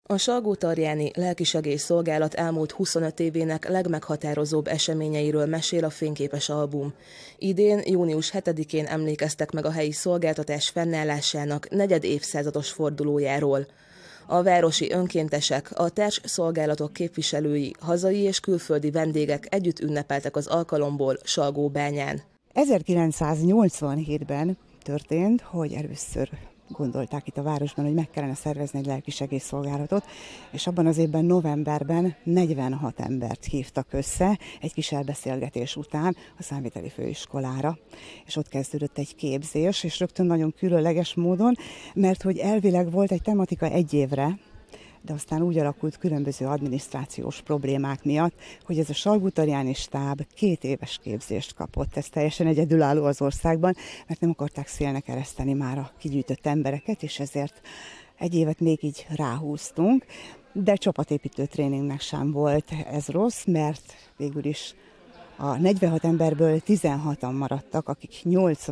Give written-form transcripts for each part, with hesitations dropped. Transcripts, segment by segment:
A Salgótarjáni Lelkisegélyszolgálat elmúlt 25 évének legmeghatározóbb eseményeiről mesél a fényképes album. Idén, június 7-én emlékeztek meg a helyi szolgáltatás fennállásának negyedévszázados fordulójáról. A városi önkéntesek, a társszolgálatok képviselői, hazai és külföldi vendégek együtt ünnepeltek az alkalomból Salgóbányán. 1987-ben történt, hogy először gondolták itt a városban, hogy meg kellene szervezni egy lelkisegélyszolgálatot, és abban az évben novemberben 46 embert hívtak össze egy kis elbeszélgetés után a számviteli főiskolára. És ott kezdődött egy képzés, és rögtön nagyon különleges módon, mert hogy elvileg volt egy tematika egy évre, de aztán úgy alakult különböző adminisztrációs problémák miatt, hogy ez a salgótarjáni stáb 2 éves képzést kapott. Ez teljesen egyedülálló az országban, mert nem akarták szélnek ereszteni már a kigyűjtött embereket, és ezért egy évet még így ráhúztunk. De csapatépítő tréningnek sem volt ez rossz, mert végül is a 46 emberből 16-an maradtak, akik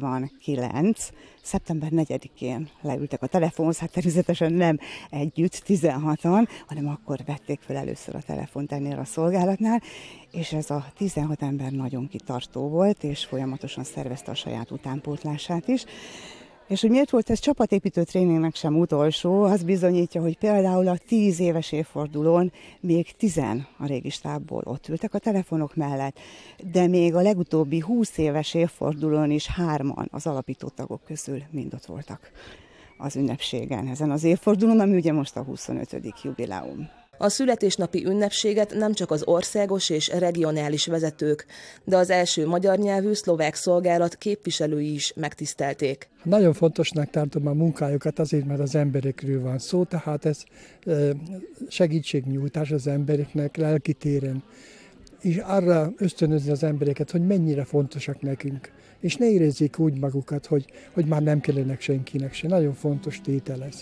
89. szeptember 4-én leültek a telefonhoz, hát természetesen nem együtt 16-an, hanem akkor vették fel először a telefont ennél a szolgálatnál, és ez a 16 ember nagyon kitartó volt, és folyamatosan szervezte a saját utánpótlását is. És hogy miért volt ez csapatépítő tréningnek sem utolsó, az bizonyítja, hogy például a 10 éves évfordulón még 10 a régi stábból ott ültek a telefonok mellett, de még a legutóbbi 20 éves évfordulón is 3 az alapító tagok közül mind ott voltak az ünnepségen ezen az évfordulón, ami ugye most a 25. jubileum. A születésnapi ünnepséget nem csak az országos és regionális vezetők, de az első magyar nyelvű szlovák szolgálat képviselői is megtisztelték. Nagyon fontosnak tartom a munkájukat azért, mert az emberekről van szó, tehát ez segítségnyújtás az embereknek lelki téren. És arra ösztönözni az embereket, hogy mennyire fontosak nekünk. És ne érezzék úgy magukat, hogy már nem kellenek senkinek se. Nagyon fontos tétel ez.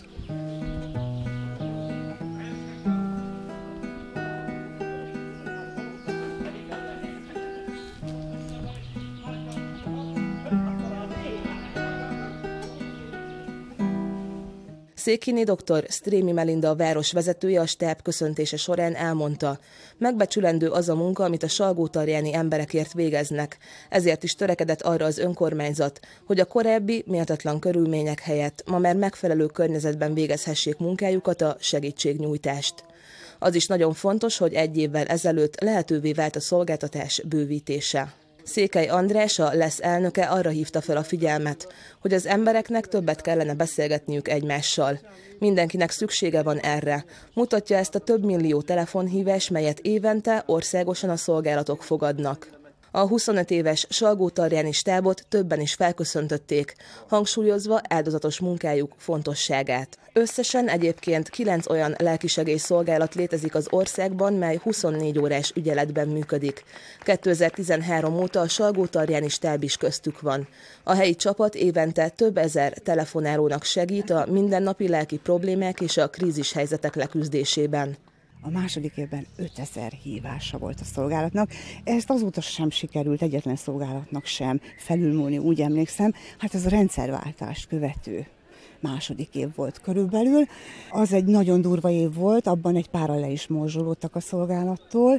Székhyné dr. Strémi Melinda, a város vezetője, a stáb köszöntése során elmondta, megbecsülendő az a munka, amit a salgótarjáni emberekért végeznek. Ezért is törekedett arra az önkormányzat, hogy a korábbi méltatlan körülmények helyett ma már megfelelő környezetben végezhessék munkájukat, a segítségnyújtást. Az is nagyon fontos, hogy 1 évvel ezelőtt lehetővé vált a szolgáltatás bővítése. Székely András, a LESZ elnöke arra hívta fel a figyelmet, hogy az embereknek többet kellene beszélgetniük egymással. Mindenkinek szüksége van erre. Mutatja ezt a több millió telefonhívás, melyet évente országosan a szolgálatok fogadnak. A 25 éves salgótarjáni stábot többen is felköszöntötték, hangsúlyozva áldozatos munkájuk fontosságát. Összesen egyébként 9 olyan lelkisegélyszolgálat létezik az országban, mely 24 órás ügyeletben működik. 2013 óta a salgótarjáni stáb is köztük van. A helyi csapat évente több ezer telefonálónak segít a mindennapi lelki problémák és a krízishelyzetek leküzdésében. A második évben 5000 hívása volt a szolgálatnak. Ezt azóta sem sikerült egyetlen szolgálatnak sem felülmúlni, úgy emlékszem. Hát ez a rendszerváltást követő második év volt körülbelül. Az egy nagyon durva év volt, abban egy páran le is morzsolódtak a szolgálattól.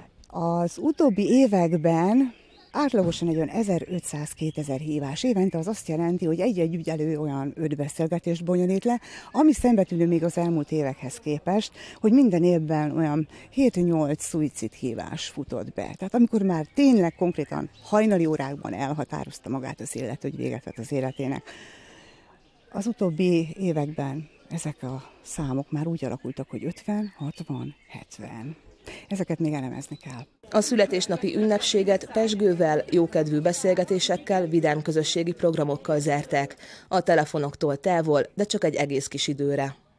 Az utóbbi években átlagosan egy olyan 1500-2000 hívás évente, az azt jelenti, hogy egy-egy ügyelő olyan 5 beszélgetést bonyolít le, ami szembetűnő még az elmúlt évekhez képest, hogy minden évben olyan 7-8 szuicid hívás futott be. Tehát amikor már tényleg konkrétan hajnali órákban elhatározta magát az illető, hogy véget vett az életének. Az utóbbi években ezek a számok már úgy alakultak, hogy 50, 60, 70. Ezeket még elemezni kell. A születésnapi ünnepséget pezsgővel, jókedvű beszélgetésekkel, vidám közösségi programokkal zárták. A telefonoktól távol, de csak egy egész kis időre.